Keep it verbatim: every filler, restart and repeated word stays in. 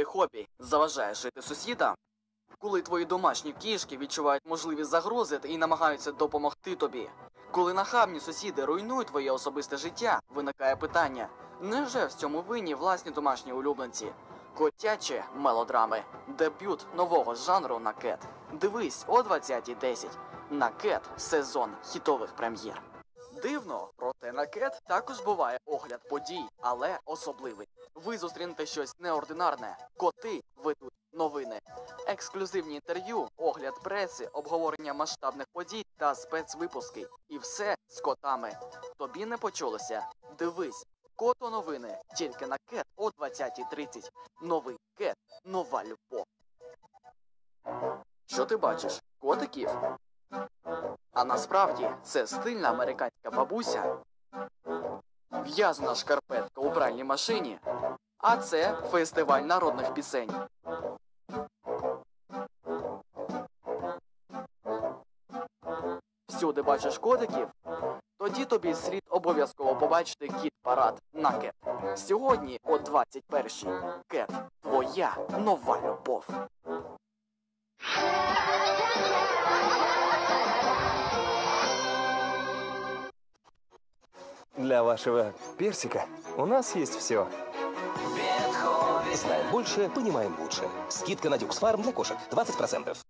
твоє хобі заважає жити сусідам? Коли твої домашні кішки відчувають можливі загрози і намагаються допомогти тобі? Коли нахабні сусіди руйнують твоє особисте життя, виникає питання: невже в цьому винні власні домашні улюбленці? Котячі мелодрами. Дебют нового жанру на Кет. Дивись о двадцятій десять. На Кет сезон хітових прем'єр. Дивно, проте на Кет також буває огляд подій, але особливий. Ви зустрінете щось неординарне. Коти ведуть новини. Ексклюзивні інтерв'ю, огляд преси, обговорення масштабних подій та спецвипуски. І все з котами. Тобі не почулося? Дивись. Кото новини. Тільки на Кет о двадцятій тридцять. Новий Кет. Нова любов. Що ти бачиш? Котиків? А насправді це стильна американська бабуся, в'язана шкарпетка у пральній машині, а це фестиваль народних пісень. Всюди бачиш котиків? Тоді тобі слід обов'язково побачити кіт-парад на Кет. Сьогодні о двадцять першій. Кет. Твоя нова любов. Для вашего персика у нас есть все. Знаем больше, понимаем лучше. Скидка на Дюкс Фарм для кошек двадцать процентов.